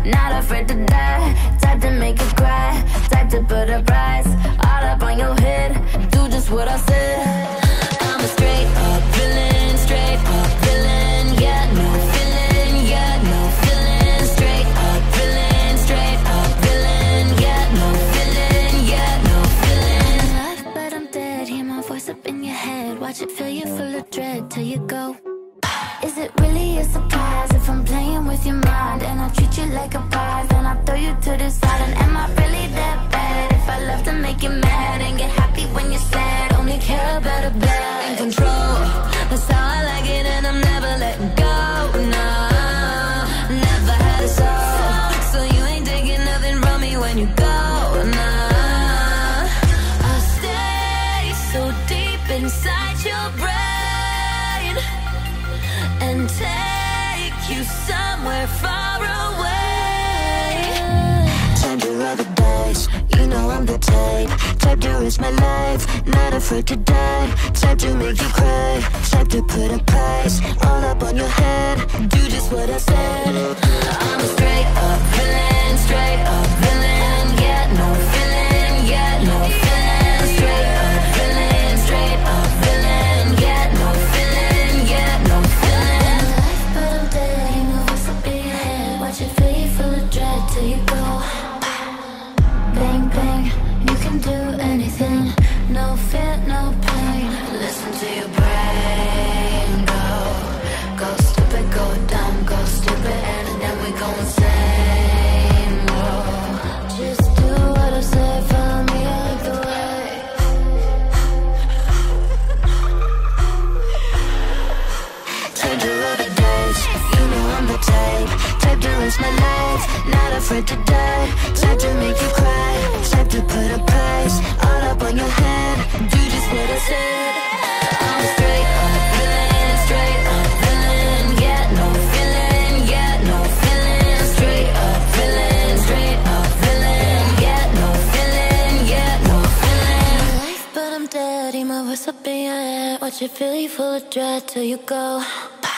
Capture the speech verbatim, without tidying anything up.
not afraid to die. Type to make you cry, type to put a price all up on your head. Do just what I said. I'm a straight up villain, straight up villain. Yeah, no feeling, yeah, no feeling. Straight up villain, straight up villain. Yeah, no feeling, yeah, no feeling. Alive, but I'm dead. Hear my voice up in your head. Watch it fill you full of dread till you go. Is it really a surprise if I'm playing with your mind and I treat you like a prize? Then I throw you to the side. And am I really that bad if I love to make you mad and get happy when you're sad? Only care about a bad in control. That's how I like it, and I'm never letting go. No, never had a soul, so you ain't taking nothing from me when you go. No, I'll stay so deep inside your brain and take you somewhere far away. Time to roll the dice, you know I'm the type. Type to risk my life, not afraid to die. Type to make you cry, type to put a price all up on your head. Do just what I said. I'm a straight up villain, straight up villain. Yeah, no feeling, yeah, no feeling. Straight up villain, straight up villain. Yeah, no feeling, yeah, no feeling. But I'm dead, you know what's up in your head. Watch it fill you full of dread till you go. Bang, bang, you can do anything. No fear, no pain. Listen to your brain. Go, go stupid, go dumb, go stupid, and then we go insane. Whoa. Just do what I say, follow me, I like the way. Time to roll the dice, you know I'm the type. Type to risk my life, not afraid to die. Type to make you cry, type to put a price all up on your head. Do just what I said. I'm a straight up villain, straight up villain. Yeah, no feeling, yeah, no feeling. Straight up villain, straight up villain. Yeah, no feeling, yeah, no feeling. Life, but I'm dead. Hear my voice up in your head. Watch it fill you full of dread till you go.